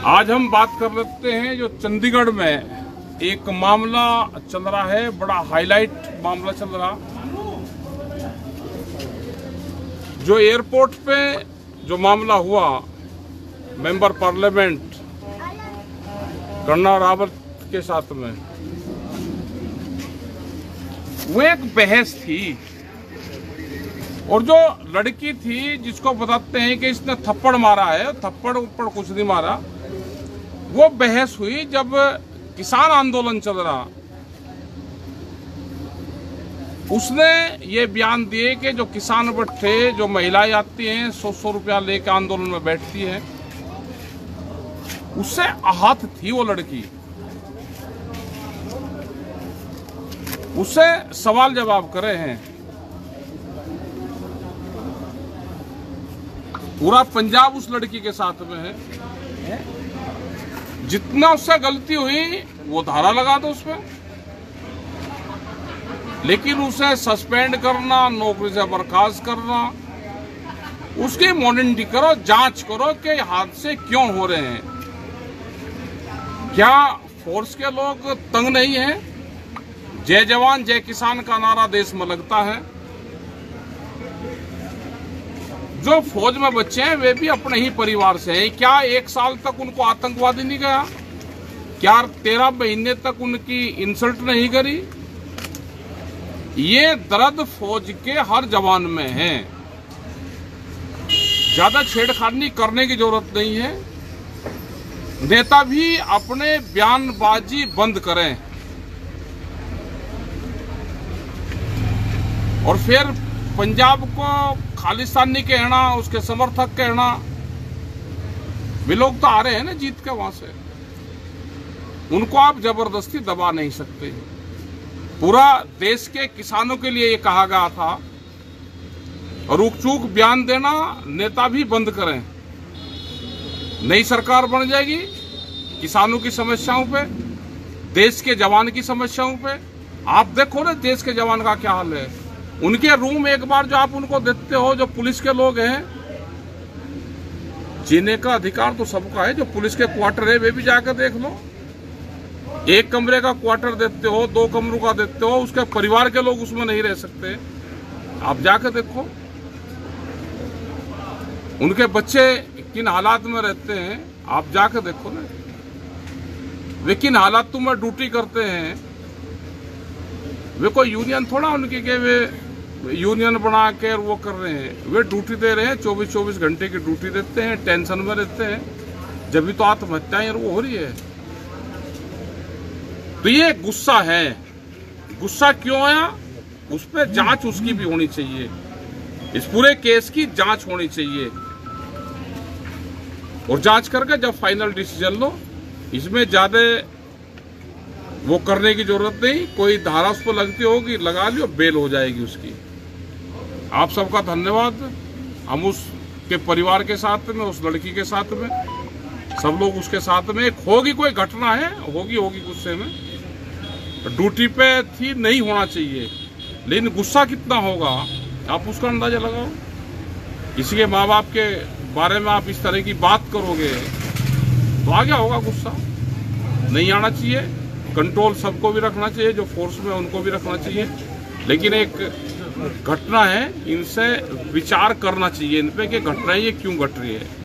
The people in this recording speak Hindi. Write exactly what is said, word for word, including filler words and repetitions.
आज हम बात कर लेते हैं जो चंडीगढ़ में एक मामला चल रहा है, बड़ा हाईलाइट मामला चल रहा। जो एयरपोर्ट पे जो मामला हुआ, मेंबर पार्लियामेंट कर्नल रावत के साथ में, वो एक बहस थी। और जो लड़की थी जिसको बताते हैं कि इसने थप्पड़ मारा है, थप्पड़ ऊपर कुछ नहीं मारा, वो बहस हुई जब किसान आंदोलन चल रहा। उसने ये बयान दिए कि जो किसान बैठे, जो महिलाएं आती हैं सौ सौ रुपया लेकर आंदोलन में बैठती हैं, उससे आहत थी वो लड़की। उससे सवाल जवाब करे हैं। पूरा पंजाब उस लड़की के साथ में है। जितना उससे गलती हुई वो धारा लगा दो उसमें, लेकिन उसे सस्पेंड करना, नौकरी से बर्खास्त करना, उसकी मॉनिटरिंग करो, जांच करो कि हादसे क्यों हो रहे हैं। क्या फोर्स के लोग तंग नहीं हैं? जय जवान जय किसान का नारा देश में लगता है। जो फौज में बच्चे हैं वे भी अपने ही परिवार से हैं। क्या एक साल तक उनको आतंकवादी नहीं गया? क्या तेरह महीने तक उनकी इंसल्ट नहीं करी? ये दर्द फौज के हर जवान में है। ज्यादा छेड़खानी करने की जरूरत नहीं है। नेता भी अपने बयानबाजी बंद करें और फिर पंजाब को खालिस्तानी कहना, उसके समर्थक कहना। वे लोग तो आ रहे हैं ना जीत के वहां से, उनको आप जबरदस्ती दबा नहीं सकते। पूरा देश के किसानों के लिए ये कहा गया था। और रुक चूक बयान देना नेता भी बंद करें। नई सरकार बन जाएगी, किसानों की समस्याओं पे, देश के जवान की समस्याओं पे। आप देखो ना देश के जवान का क्या हाल है। उनके रूम एक बार जो आप उनको देते हो, जो पुलिस के लोग हैं, जीने का अधिकार तो सबका है। जो पुलिस के क्वार्टर है वे भी जाकर देख लो। एक कमरे का क्वार्टर देते हो, दो कमरों का देते हो, उसके परिवार के लोग उसमें नहीं रह सकते। आप जाकर देखो उनके बच्चे किन हालात में रहते हैं। आप जाकर देखो ना वे किन हालातों में ड्यूटी करते हैं। वे कोई यूनियन थोड़ा उनकी के वे यूनियन बना के वो कर रहे हैं। वे ड्यूटी दे रहे हैं, चौबीस चौबीस घंटे की ड्यूटी देते हैं, टेंशन में रहते हैं। जब भी तो आत्महत्याएं वो हो रही है। तो ये गुस्सा है। गुस्सा क्यों आया? उस पर जांच उसकी भी होनी चाहिए। इस पूरे केस की जांच होनी चाहिए और जांच करके जब फाइनल डिसीजन लो। इसमें ज्यादा वो करने की जरूरत नहीं। कोई धारा उस पर लगती होगी, लगा लियो, बेल हो जाएगी उसकी। आप सबका धन्यवाद। हम उसके परिवार के साथ में, उस लड़की के साथ में, सब लोग उसके साथ में। एक होगी कोई घटना है, होगी होगी गुस्से में, ड्यूटी पे थी, नहीं होना चाहिए। लेकिन गुस्सा कितना होगा आप उसका अंदाजा लगाओ। किसी के माँ बाप के बारे में आप इस तरह की बात करोगे तो आ गया होगा गुस्सा। नहीं आना चाहिए। कंट्रोल सबको भी रखना चाहिए, जो फोर्स में उनको भी रखना चाहिए। लेकिन एक घटना है, इनसे विचार करना चाहिए इन पे कि घटना ये क्यों घट रही है।